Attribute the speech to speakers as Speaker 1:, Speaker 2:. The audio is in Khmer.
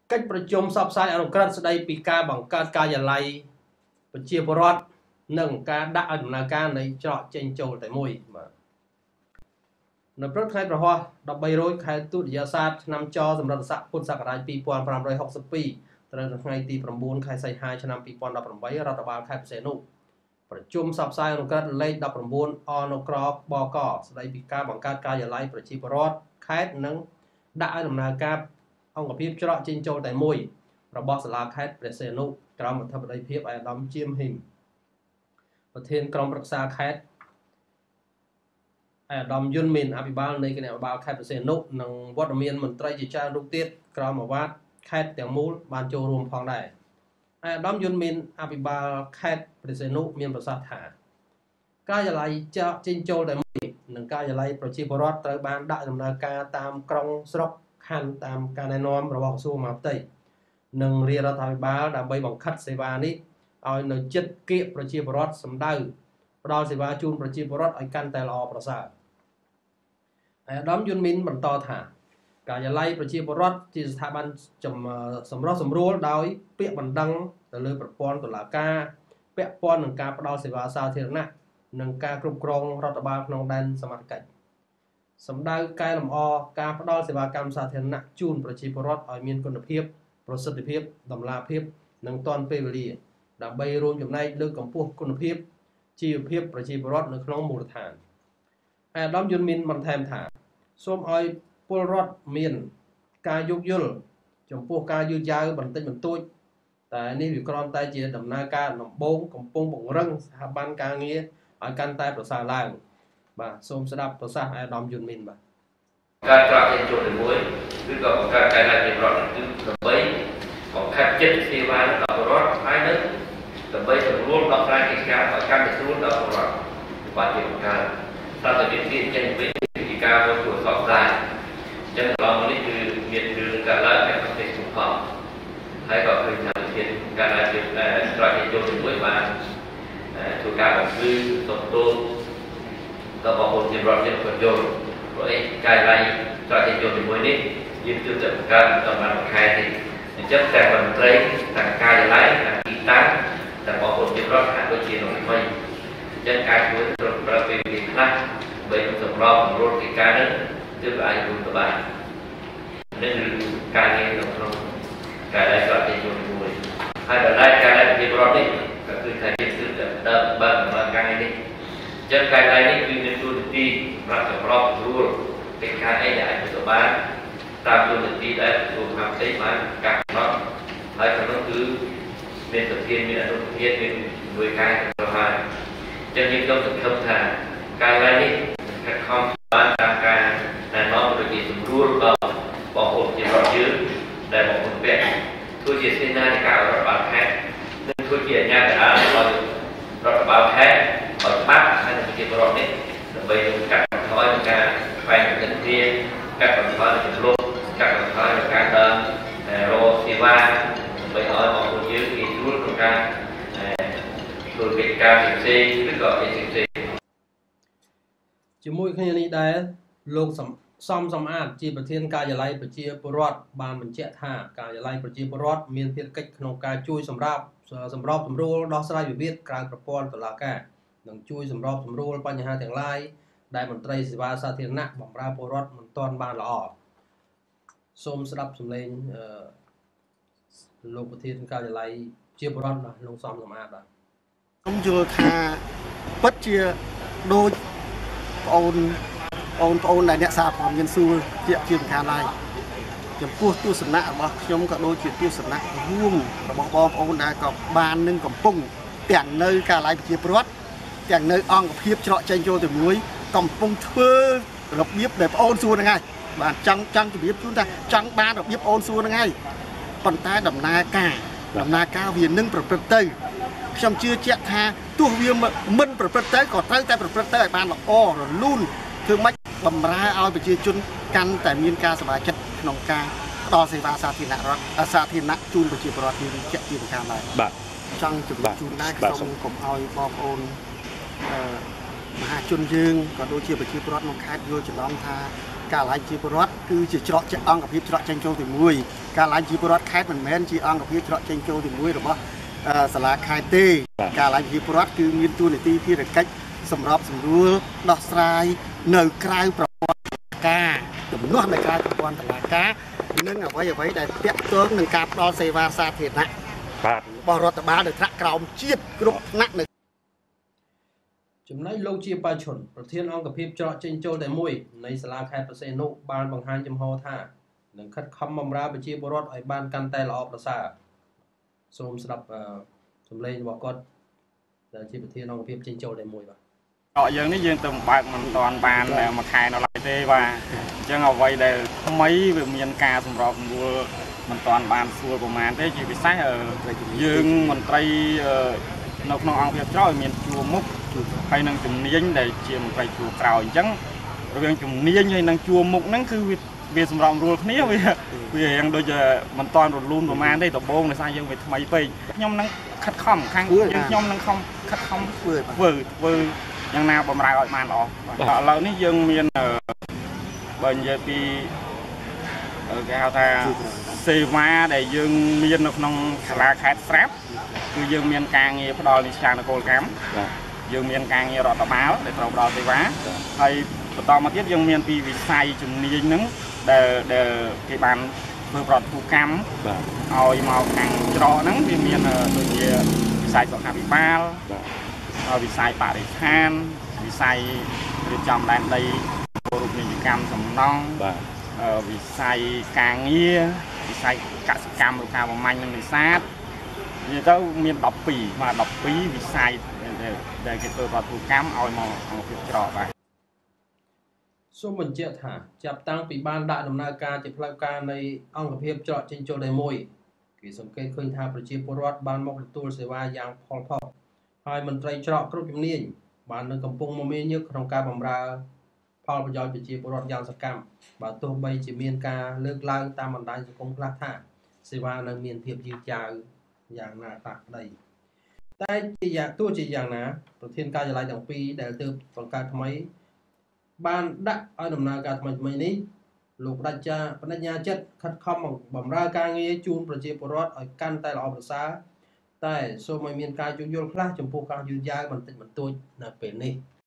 Speaker 1: cáchประชุมសពសាយអនុក្រឹត្យស្ដីពីការបង្កើតការិយាល័យប្រជាពលរដ្ឋនិងការដាក់ឲ្យដំណើរការនៃច្រកចេញចូលតែមួយបាទនៅព្រឹកថ្ងៃប្រហោះ13រោចខែទុតិយស័កឆ្នាំចសម្រិតស័កពុទ្ធសករាជ2562ត្រូវនៅថ្ងៃទី9ខែសីហាឆ្នាំ2018រដ្ឋបាលខេត្តបរសេនុប្រជុំសពសាយអនុក្រឹត្យលេខ19អនុក្របកស្ដីពីការបង្កើតការិយាល័យប្រជាពលរដ្ឋខេត្តនិងដាក់ឲ្យដំណើរការអង្គភាពច្រកចេញចូលតែមួយរបស់សាលាខេត្តព្រះសីហនុក្រមអធិបតីភាពអាដាមជាមហ៊ីមប្រធានក្រុមប្រឹក្សាខេត្តអាដាមយុនមីនអភិបាលនៃគណៈបាលខេត្តព្រះសីហនុនិងវត្តមានមន្ត្រីជាច្រើនរូបទៀតក្រមអាវ៉ាតខេត្តទាំងមូលបានចូលរួមផងដែរអាដាមយុនមីនអភិបាលខេត្តព្រះសីហនុមានប្រសាសន៍ថាការិយាល័យច្រកចេញចូលតែមួយនិងការិយាល័យប្រជាពលរដ្ឋត្រូវបានដាក់ដំណើរការតាមក្រុងស្រុកខណ្ឌតាមការណែនាំរបស់ក្រសួងមហាផ្ទៃនិងរាជរដ្ឋាភិបាលដើម្បីបង្ខិតសេវានេះឲ្យនៅជិតគៀកប្រជាពលរដ្ឋសម្ដៅផ្ដល់សេវាជូនប្រជាពលរដ្ឋឲ្យកាន់តែល្អប្រសើរអាដាមយុនមីនបន្តថាការិយាល័យប្រជាពលរដ្ឋជាស្ថាប័នសម្រុះសម្រួលដោយពាក្យបណ្ដឹងទៅលើប្រព័ន្ធតុលាការពាក់ព័ន្ធនឹងការផ្ដល់សេវាសាធារណៈនិងការគ្រប់គ្រងរដ្ឋបាលក្នុងដែនសមត្ថកិច្ចសម្ដៅកែលម្អការផ្ដល់សេវាកម្មសាធារណៈជូនប្រជាពលរដ្ឋឲ្យមានគុណភាពប្រសិទ្ធភាពតម្លាភាពនិងទាន់ពេលវេលាដើម្បីរួមចំណែកលើកកម្ពស់គុណភាពជីវភាពប្រជាពលរដ្ឋនៅក្នុងមូលដ្ឋានអាដាមយុនមីនបន្ថែមថាសូមឲ្យពលរដ្ឋមានការយោគយល់ចំពោះការយឺតយ៉ាវបន្តិចបន្តួចតែនេះវាគ្រាន់តែជាដំណើរការដំបូងកំពុងពង្រឹងស្ថាប័នការងារឲ្យកាន់តែប្រសើរឡើងបាទសូមស្ដាប់ប្រសាសន៍អាដាមយុនមីនបាទ
Speaker 2: ការត្រាក់ចេញចូលទីមួយគឺក៏បង្កើតការឡើងជាប្រវត្តិគឺដើម្បីបង្ខិតចិត្តសេវាដល់ពលរដ្ឋហើយនឹងដើម្បីសម្រួលដល់ការកិច្ចការឲ្យកាន់តែស្រួលដល់ពលរដ្ឋបាទជាបង្កើតតើទៅមានចេញវិញពីការមកតួចសោកស្ដាយអញ្ចឹងឡងនេះគឺមានរឿងការឡើងในប្រទេសសំផងហើយក៏ឃើញថាជាការឡើងជាត្រាក់ចេញចូលទីមួយបានធ្វើការបង្គឺសុំទោសដល់បងប្អូនជារដ្ឋជាប្រយោជន៍ព្រោះឯការឡើងត្រាក់ចេញចូលទីមួយនេះយើងទើបតែបង្កើតដល់បានមួយខែទេអញ្ចឹងតែមន្ត្រីទាំងការិយាល័យទាំងទីតាំងតែបងប្អូនជារដ្ឋហាក់ដូចជានៅថ្មីអញ្ចឹងការជួយរត់ប្រើពេលវេលាខ្លះបីសម្រាប់សម្រួលកិច្ចការនេះទើបអាចរួមទៅបាននេះគឺការងារនៅក្នុងការដែលស្រាប់តែជួយមួយហើយដល់តែការដែលជាប្រវត្តិនេះក៏គឺថាជាទើបតែដើមបើដំណើរការនេះអញ្ចឹងការដែលនេះគឺមានទូនាទីសម្រាប់សម្របសម្រួលកិច្ចការអីដែលអាចទៅបានតាមទូនាទីដែលក្រសួងមហាផ្ទៃបានកាត់កំណត់ហើយក្នុងនោះគឺមានប្រធានមានអនុប្រធានមានหน่วยការប្រហែលអញ្ចឹងយើងต้องសង្ឃឹមថាការឡើងនេះខិតខំបានតាមការណែនាំដូចជាសម្រួលដល់បងប្អូនជារដ្ឋយើងដែលបងប្អូនពាក់ធ្វើជាសេនាធិការរដ្ឋបាលខេត្តនិងធ្វើជាអាជ្ញាកណ្ដាលឲ្យរដ្ឋបាលខេត្តឲ្យច្បាប់ហើយនឹងជារដ្ឋនេះដើម្បីកាត់បន្ថយនឹងការខ្វែងគំនិតគ្នាកាត់បន្ថយចំនួនកាត់បន្ថយការដើររកសេវាដើម្បីឲ្យបងប្អូនយើងងាយស្រួលក្នុងការធ្វើកិច្ចការផ្សេងៗឬក៏ផ្សេង
Speaker 1: ជាមួយគ្នានេះដែរលោកសំអាតជាប្រធានការិយាល័យប្រជាពលរដ្ឋបានបញ្ជាក់ថាការិយាល័យប្រជាពលរដ្ឋមានភារកិច្ចក្នុងការជួយសម្របសម្រួលដោះស្រាយវិវាទក្រៅប្រព័ន្ធតុលាការនិងជួយសម្របសម្រួលបញ្ហាទាំងឡាយដែលមន្ត្រីសេវាសាធារណៈបម្រើពលរដ្ឋមិនទាន់បានល្អសូមស្ដាប់សម្លេងលោកប្រធានការិយាល័យជាពលរដ្ឋលោកសំអាតបាទ
Speaker 3: ខ្ញុំយល់ថាពិតជាដូចបងប្អូនដែលអ្នកសារព័ត៌មានសួរជាសំខាន់ឡើយចំពោះទស្សនៈរបស់ខ្ញុំក៏ដូចជាទស្សនៈរួមរបស់បងប្អូនដែលក៏បាននឹងកំពុងទាំងនៅការិយាល័យប្រជាពលរដ្ឋទាំងនៅអង្គភាពច្រកចេញចូលទៅមួយកំពុងធ្វើរបៀបដែលបងប្អូនសួរហ្នឹងហើយបាទចង់ជម្រាបជូនថាចង់បានរបៀបបងប្អូនសួរហ្នឹងហើយប៉ុន្តែដំណើរការវានឹងប្រព្រឹត្តទៅខ្ញុំជឿជាក់ថាទោះវាមិនប្រព្រឹត្តទៅក៏ត្រូវតែប្រព្រឹត្តទៅឲ្យបានល្អរលូនធ្វើម៉េចបំរើឲ្យប្រជាជនកាន់តែមានការសប្បាយចិត្តក្នុងការផ្ដល់សេវាសាធារណៈជូនប្រជាពលរដ្ឋយើងជាប្រការដែរ
Speaker 4: បាទ
Speaker 3: ចង់ជម្រាបជូនដែរសូមកុំឲ្យបងប្អូនមហាជនយើងក៏ដូចជាប្រជាពលរដ្ឋក្នុងខេត្តយល់ច្រឡំថាការឡាយជាពលរដ្ឋគឺជាច្រកចេញអង្គភាពច្រកចេញចូលទីមួយការឡាយជាពលរដ្ឋខេត្តមិនមែនជាអង្គភាពច្រកចេញចូលទីមួយរបស់សាលាខេត្តទេការឡាយជាពលរដ្ឋគឺមានតួនាទីភារកិច្ចសម្របសម្រួលដោះស្រាយនៅក្រៅប្រព័ន្ធការជំនួសនៅក្រៅប្រព័ន្ធតុលាការនិងអ្វីដែលទាក់ទងនឹងការផ្ដល់សេវាសាធារណៈបាទរបស់រដ្ឋបាលនៅថ្នាក់ក្រោមជាតិគ្រប់ថ្នាក់នៅ
Speaker 1: ចំណែកលោកជាបាជនប្រធានអង្គភាពច្រកចេញចូលតែមួយនៃសាលាខេត្តប្រសេនុបានបង្ហាញចំហថានឹងខិតខំបម្រើប្រជាពលរដ្ឋឲ្យបានកាន់តែល្អប្រសើរសូមស្ដាប់សម្លេងរបស់គាត់ដែលជាប្រធានអង្គភាពចេញចូលតែមួយបាទ
Speaker 4: យើងនេះយើងទៅបើកមិនតាន់បានមួយខែនៅឡើយទេបាទអញ្ចឹងអ្វីដែលថ្មីវាមានការសម្របសម្រួលមិនតាន់បានស្រួលប្រហែលទេជាពិសេសយើងមន្ត្រីនៅក្នុងអង្គភាពច្រកមានជួរមុខហើយនឹងជំនាញដែលជាមន្ត្រីជួរក្រោយអញ្ចឹងរវាងជំនាញហើយនឹងជួរមុខហ្នឹងគឺវាសម្របសម្រួលគ្នាវារៀងដូចមិនតាន់រលូនប្រហែលទេដំបូងដោយសារយើងវាថ្មីពេកខ្ញុំនឹងខិតខំខាងខ្ញុំនឹងខិតខំធ្វើយ៉ាងណាបំរើឲ្យបានល្អឥឡូវនេះយើងមានបើនិយាយពីគេហៅថាសេវាដែលយើងមាននៅក្នុងសាលាខេត្តស្រាប់គឺយើងមានការងារផ្ដល់និស្សិតនគរកម្មយើងមានការងាររដ្ឋបាលដែលត្រូវផ្ដល់សេវាហើយបន្តមកទៀតយើងមានពីវិស័យជំនាញហ្នឹងដែលគេបានធ្វើប្រតិភូកម្មឲ្យមកខាងច្រកហ្នឹងវាមានដូចជាវិស័យសុខាភិបាលវិស័យបរិស្ថានវិស័យរៀបចំដែនដីរូបនីយកម្មសំណង់វិស័យការងារវិស័យកសិកម្មរុក្ខាប្រមាញ់និងនេសាទនិយាយទៅមាន12វិស័យដែលគេធ្វើប្រតិភូកម្មឲ្យមកអង្គភាពច្រកបាទ
Speaker 1: សូមបញ្ជាក់ថាចាប់តាំងពីបានដាក់ដំណើរការជាផ្លូវការនៃអង្គភាពច្រកចេញចូលតែមួយគេសង្កេតឃើញថាប្រជាពលរដ្ឋបានមកទទួលសេវាយ៉ាងផលផុសហើយមន្ត្រីច្រកគ្រប់ជំនាញបាននឹងកំពុងមមាញឹកក្នុងការបម្រើផលប្រយោជន៍ប្រជាពលរដ្ឋយ៉ាងសកម្មបើទោះបីជាមានការលើកឡើងតាមបណ្ដាញសង្គមខ្លះថាសេវានៅមានភាពយឺតយ៉ាវយ៉ាងណាខ្លះក្តីតែទោះជាយ៉ាងណាប្រធានការិយាល័យទាំងពីរដែលទើបបង្កើតថ្មីបានដាក់ឲ្យដំណើរការថ្មីនេះលោកបដិញ្ញាចិត្តខិតខំបម្រើការងារជូនប្រជាពលរដ្ឋឲ្យកាន់តែល្អប្រសើរតែសូមឲ្យមានការយោគយល់ខ្លះចំពោះការយឺតយ៉ាវបន្តិចបន្តួចនៅពេលនេះ